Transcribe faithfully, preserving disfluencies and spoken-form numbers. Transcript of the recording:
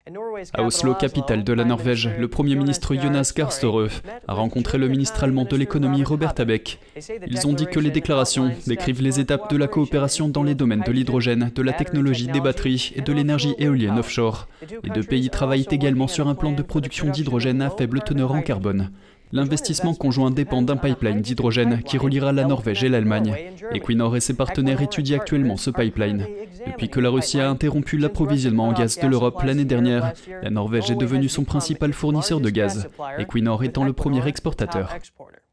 À Oslo, capitale de la Norvège, le Premier ministre Jonas Gahr Støre a rencontré le ministre allemand de l'économie Robert Habeck. Ils ont dit que les déclarations décrivent les étapes de la coopération dans les domaines de l'hydrogène, de la technologie des batteries et de l'énergie éolienne offshore. Les deux pays travaillent également sur un plan de production d'hydrogène à faible teneur en carbone. L'investissement conjoint dépend d'un pipeline d'hydrogène qui reliera la Norvège et l'Allemagne. Equinor et ses partenaires étudient actuellement ce pipeline. Depuis que la Russie a interrompu l'approvisionnement en gaz de l'Europe l'année dernière, la Norvège est devenue son principal fournisseur de gaz, Equinor étant le premier exportateur.